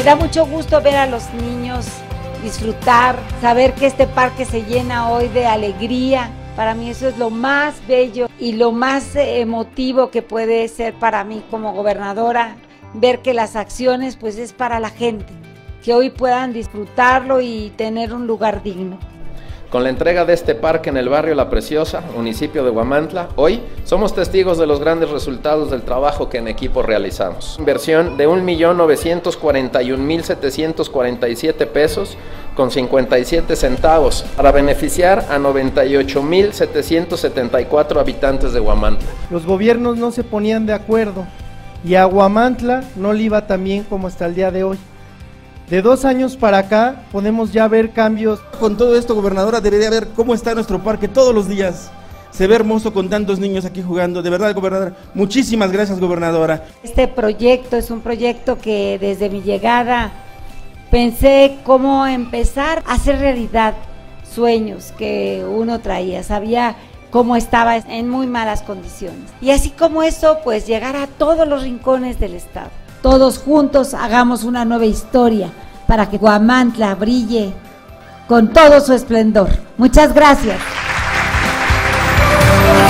da mucho gusto ver a los niños disfrutar, saber que este parque se llena hoy de alegría. Para mí eso es lo más bello y lo más emotivo que puede ser para mí como gobernadora, ver que las acciones pues es para la gente, que hoy puedan disfrutarlo y tener un lugar digno. Con la entrega de este parque en el barrio La Preciosa, municipio de Huamantla, hoy somos testigos de los grandes resultados del trabajo que en equipo realizamos. Inversión de 1.941.747 pesos con 57 centavos para beneficiar a 98.774 habitantes de Huamantla. Los gobiernos no se ponían de acuerdo y a Huamantla no le iba tan bien como hasta el día de hoy. De 2 años para acá podemos ya ver cambios. Con todo esto, gobernadora, debería ver cómo está nuestro parque todos los días. Se ve hermoso con tantos niños aquí jugando. De verdad, gobernadora, muchísimas gracias, gobernadora. Este proyecto es un proyecto que desde mi llegada pensé cómo empezar a hacer realidad sueños que uno traía. Sabía cómo estaba en muy malas condiciones. Y así como eso, pues llegar a todos los rincones del estado. Todos juntos hagamos una nueva historia para que Huamantla brille con todo su esplendor. Muchas gracias.